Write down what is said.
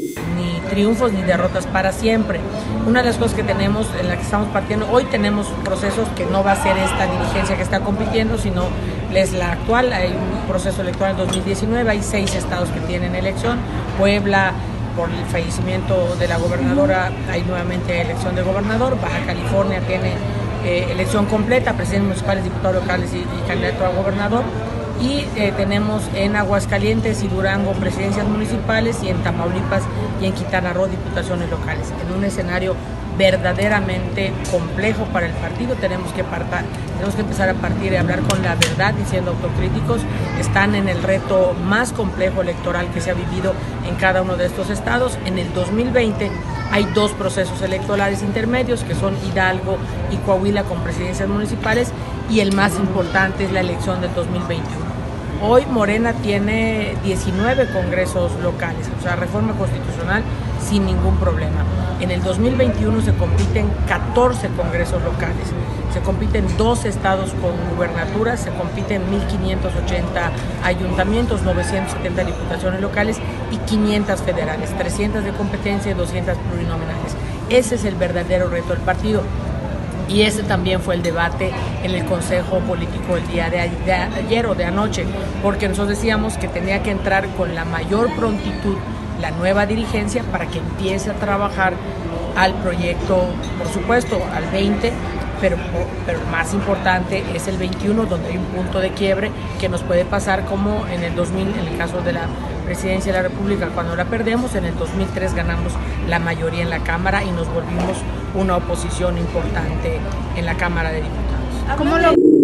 ni triunfos ni derrotas, para siempre. Una de las cosas que tenemos, en la que estamos partiendo, hoy tenemos procesos que no va a ser esta dirigencia que está compitiendo, sino es la actual. Hay un proceso electoral en 2019, hay 6 estados que tienen elección. Puebla, por el fallecimiento de la gobernadora, hay nuevamente elección de gobernador. Baja California tiene elección completa, presidentes municipales, diputados locales y candidato a gobernador. Y tenemos en Aguascalientes y Durango presidencias municipales, y en Tamaulipas y en Quintana Roo diputaciones locales. En un escenario verdaderamente complejo para el partido, tenemos que empezar a partir y hablar con la verdad y siendo autocríticos. Están en el reto más complejo electoral que se ha vivido en cada uno de estos estados. En el 2020 hay 2 procesos electorales intermedios, que son Hidalgo y Coahuila con presidencias municipales, y el más importante es la elección del 2021. Hoy Morena tiene 19 congresos locales, o sea, reforma constitucional sin ningún problema. En el 2021 se compiten 14 congresos locales, se compiten 2 estados con gubernaturas, se compiten 1.580 ayuntamientos, 970 diputaciones locales y 500 federales, 300 de competencia y 200 plurinominales. Ese es el verdadero reto del partido. Y ese también fue el debate en el Consejo Político el día de ayer o de anoche, porque nosotros decíamos que tenía que entrar con la mayor prontitud la nueva dirigencia para que empiece a trabajar al proyecto, por supuesto, al 20, pero más importante es el 21, donde hay un punto de quiebre que nos puede pasar como en el 2000, en el caso de la presidencia de la República, cuando la perdemos. En el 2003 ganamos la mayoría en la Cámara y nos volvimos una oposición importante en la Cámara de Diputados. ¿Cómo lo